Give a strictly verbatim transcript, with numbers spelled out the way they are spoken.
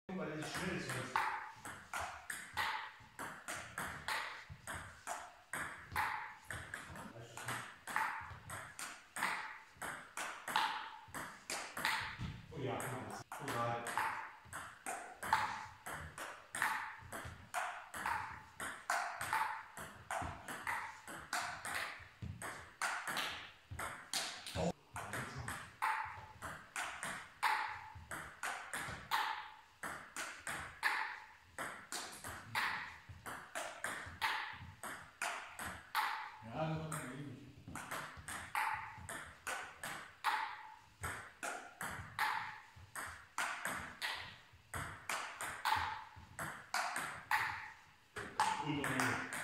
Weil es schnell ist jetzt. Oh ja, genau. Egal. Oh. Ja, das war ewig. Gut, okay.